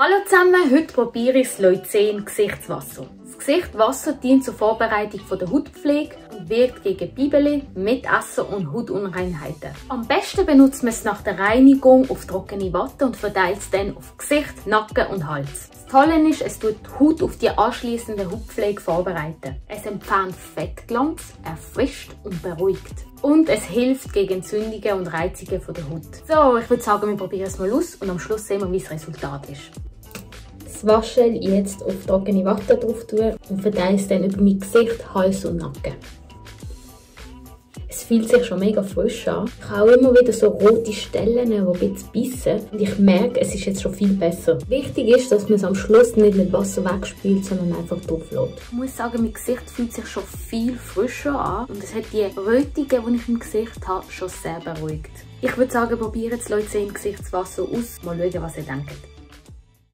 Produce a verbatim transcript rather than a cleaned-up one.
Hallo zusammen, heute probiere ich das Leucen Gesichtswasser. Das Gesichtswasser dient zur Vorbereitung der Hautpflege und wirkt gegen Bibeli, Mitesser und Hautunreinheiten. Am besten benutzt man es nach der Reinigung auf trockene Watte und verteilt es dann auf Gesicht, Nacken und Hals. Das Tolle ist, es tut die Haut auf die anschliessende Hautpflege vorbereiten. Es entfernt Fettglanz, erfrischt und beruhigt. Und es hilft gegen Entzündungen und Reizungen der Haut. So, ich würde sagen, wir probieren es mal aus und am Schluss sehen wir, wie das Resultat ist. Das Waschgel jetzt auf trockene Watte drauf tun und verteile es dann über mein Gesicht, Hals und Nacken. Es fühlt sich schon mega frisch an. Ich habe auch immer wieder so rote Stellen, die ein bisschen bissen. Und ich merke, es ist jetzt schon viel besser. Wichtig ist, dass man es am Schluss nicht mit Wasser wegspült, sondern einfach drauf lässt. Ich muss sagen, mein Gesicht fühlt sich schon viel frischer an. Und es hat die Rötungen, die ich im Gesicht habe, schon sehr beruhigt. Ich würde sagen, probiert das Leucen Gesichtswasser aus. Mal schauen, was ihr denkt.